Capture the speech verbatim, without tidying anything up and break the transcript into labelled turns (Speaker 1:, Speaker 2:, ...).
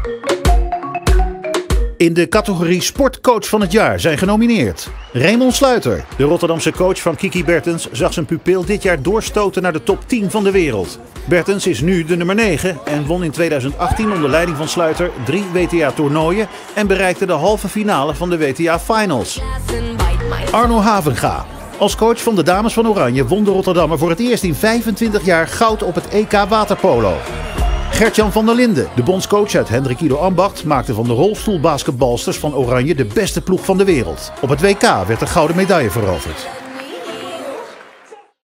Speaker 1: In de categorie Sportcoach van het jaar zijn genomineerd Raymond Sluiter. De Rotterdamse coach van Kiki Bertens zag zijn pupil dit jaar doorstoten naar de top tien van de wereld. Bertens is nu de nummer negen en won in tweeduizend achttien onder leiding van Sluiter drie W T A-toernooien en bereikte de halve finale van de W T A-finals. Arno Havenga. Als coach van de dames van Oranje won de Rotterdammer voor het eerst in vijfentwintig jaar goud op het E K waterpolo. Gert-Jan van der Linden, de bondscoach uit Hendrik Ido Ambacht, maakte van de rolstoelbasketbalsters van Oranje de beste ploeg van de wereld. Op het W K werd de gouden medaille veroverd.